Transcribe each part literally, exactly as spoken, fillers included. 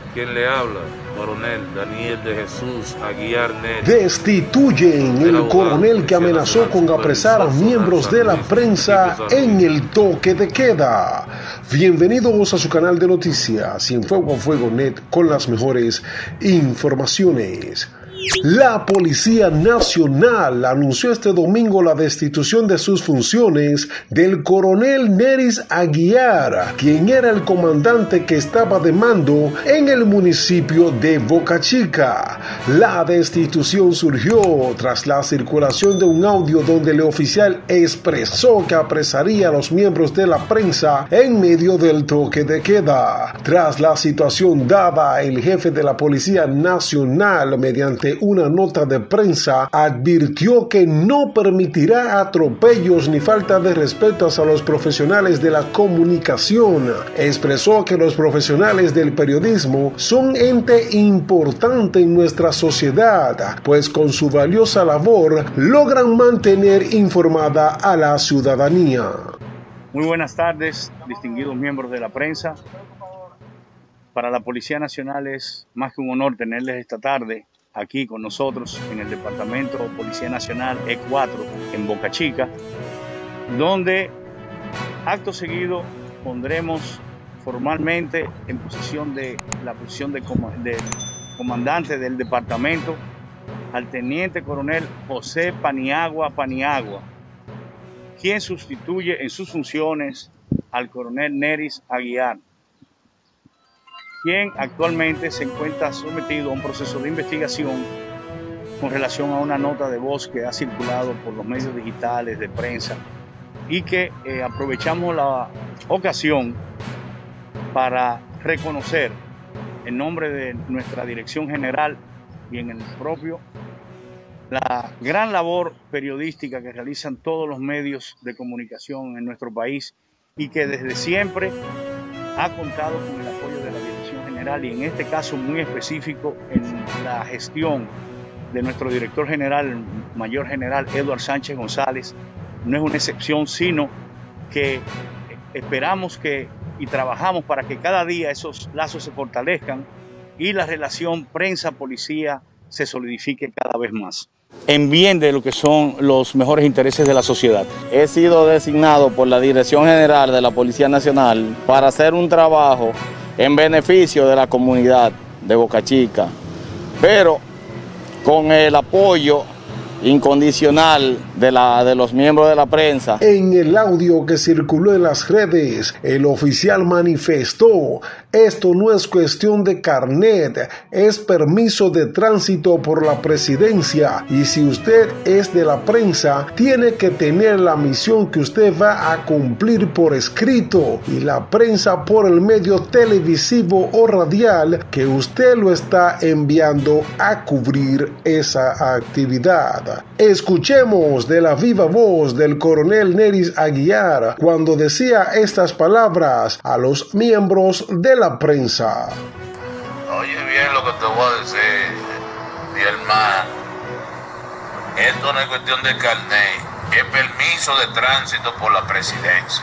Quien le habla, coronel Daniel de Jesús Aguiar Neris. Destituyen el coronel que amenazó con apresar a miembros de la prensa en el toque de queda. Bienvenidos a su canal de noticias, Cienfuegos a Fuego Net, con las mejores informaciones. La Policía Nacional anunció este domingo la destitución de sus funciones del coronel Neris Aguiar, quien era el comandante que estaba de mando en el municipio de Boca Chica. La destitución surgió tras la circulación de un audio donde el oficial expresó que apresaría a los miembros de la prensa en medio del toque de queda. Tras la situación dada, el jefe de la Policía Nacional, mediante una nota de prensa, advirtió que no permitirá atropellos ni falta de respeto a los profesionales de la comunicación. Expresó que los profesionales del periodismo son ente importante en nuestra sociedad, pues con su valiosa labor logran mantener informada a la ciudadanía. Muy buenas tardes, distinguidos miembros de la prensa. Para la Policía Nacional es más que un honor tenerles esta tarde aquí con nosotros en el Departamento de Policía Nacional E cuatro en Boca Chica, donde acto seguido pondremos formalmente en posición de la posición de, com de comandante del departamento al teniente coronel José Paniagua Paniagua, quien sustituye en sus funciones al coronel Neris Aguiar, quien actualmente se encuentra sometido a un proceso de investigación con relación a una nota de voz que ha circulado por los medios digitales de prensa y que eh, aprovechamos la ocasión para reconocer en nombre de nuestra dirección general y en el propio la gran labor periodística que realizan todos los medios de comunicación en nuestro país y que desde siempre ha contado con el apoyo de la Dirección General y en este caso muy específico en la gestión de nuestro director general, el mayor general Eduardo Sánchez González. No es una excepción, sino que esperamos que y trabajamos para que cada día esos lazos se fortalezcan y la relación prensa-policía se solidifique cada vez más, en bien de lo que son los mejores intereses de la sociedad. He sido designado por la Dirección General de la Policía Nacional para hacer un trabajo en beneficio de la comunidad de Boca Chica, pero con el apoyo incondicional de, la, de los miembros de la prensa. En el audio que circuló en las redes, el oficial manifestó: esto no es cuestión de carnet, es permiso de tránsito por la presidencia, y si usted es de la prensa, tiene que tener la misión que usted va a cumplir por escrito, y la prensa por el medio televisivo o radial que usted lo está enviando a cubrir esa actividad. Escuchemos de la viva voz del coronel Neris Aguiar cuando decía estas palabras a los miembros de la prensa. Oye bien lo que te voy a decir, mi hermano. Esto no es cuestión de carnet, es permiso de tránsito por la presidencia.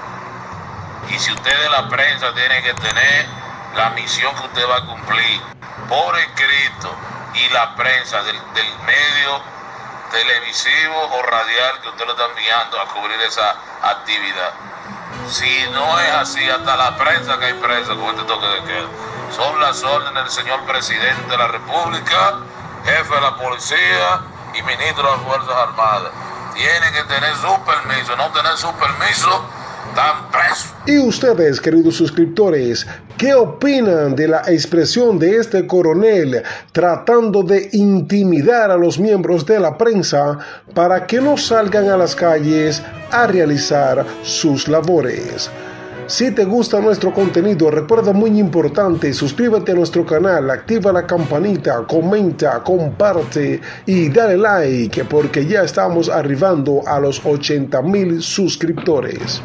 Y si usted de la prensa tiene que tener la misión que usted va a cumplir por escrito, y la prensa del, del medio televisivo o radial que usted lo está enviando a cubrir esa actividad. Si no es así, hasta la prensa que hay presa con este toque de queda. Son las órdenes del señor presidente de la República, jefe de la policía y ministro de las Fuerzas Armadas. Tienen que tener su permiso, no tener su permiso, están presos. Y ustedes, queridos suscriptores, ¿qué opinan de la expresión de este coronel tratando de intimidar a los miembros de la prensa para que no salgan a las calles a realizar sus labores? Si te gusta nuestro contenido, recuerda muy importante, suscríbete a nuestro canal, activa la campanita, comenta, comparte y dale like, porque ya estamos arribando a los ochenta mil suscriptores.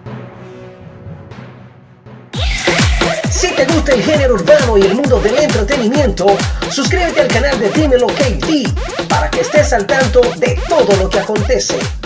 Si te gusta el género urbano y el mundo del entretenimiento, suscríbete al canal de Dímelo K D para que estés al tanto de todo lo que acontece.